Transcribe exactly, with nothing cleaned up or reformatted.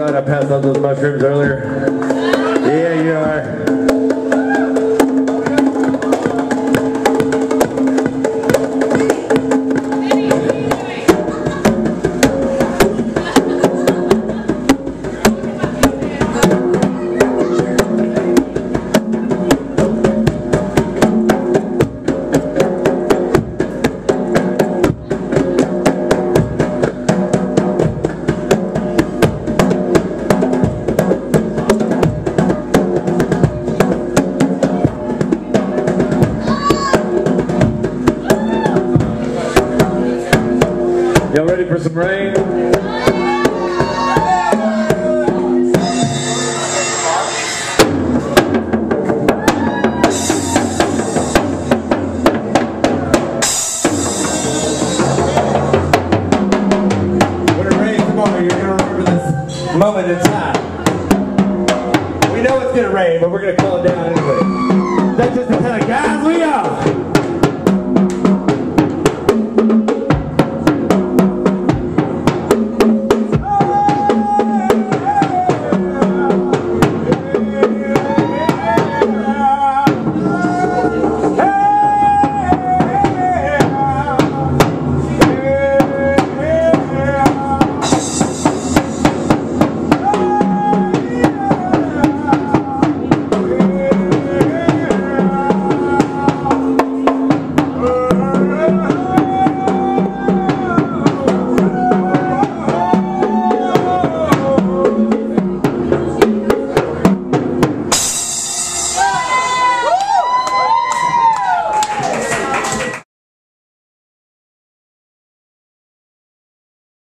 glad I passed out those mushrooms earlier. Yeah, you are. Y'all ready for some rain? When it rains tomorrow, you're going to remember this moment in time. We know it's going to rain, but we're going to cool it down anyway.